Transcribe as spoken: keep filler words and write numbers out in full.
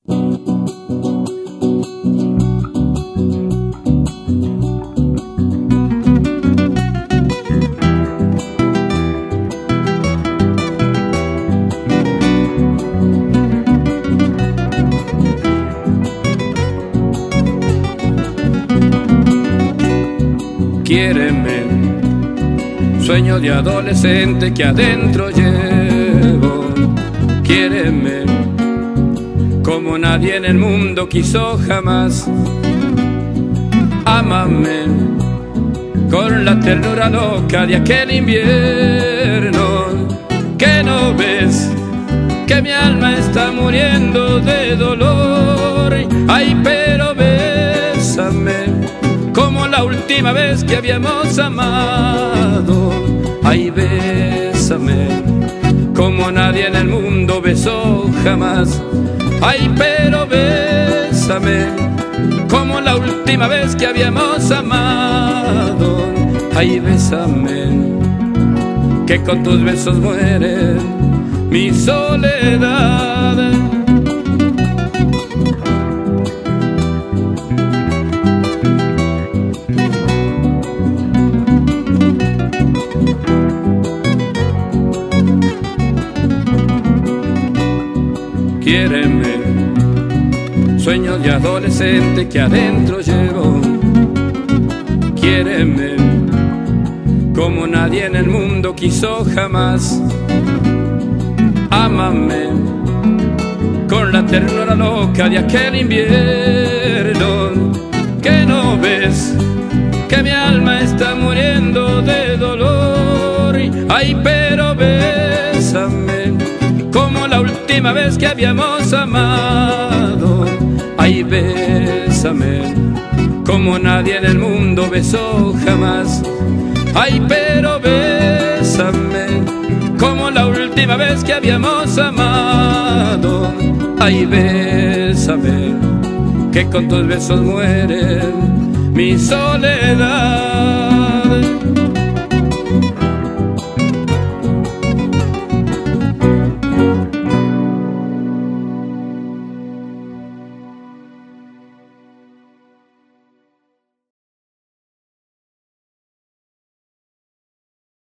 Quiéreme, sueño de adolescente que adentro llevo. Quiéreme, como nadie en el mundo quiso jamás. Ámame, con la ternura loca de aquel invierno. Que no ves que mi alma está muriendo de dolor. Ay, pero bésame como la última vez que habíamos amado. Ay, bésame como nadie en el mundo besó jamás. Ay, pero bésame como la última vez que habíamos amado. Ay, bésame, que con tus besos muere mi soledad. Quiéreme, sueño de adolescente que adentro llevo. Quiéreme, como nadie en el mundo quiso jamás. Ámame, con la ternura loca de aquel invierno. Que no ves que mi alma está muriendo de dolor. Ay, pero bésame como la última vez que habíamos amado. Ay, bésame como nadie en el mundo besó jamás. Ay, pero bésame como la última vez que habíamos amado. Ay, bésame, que con tus besos muere mi soledad.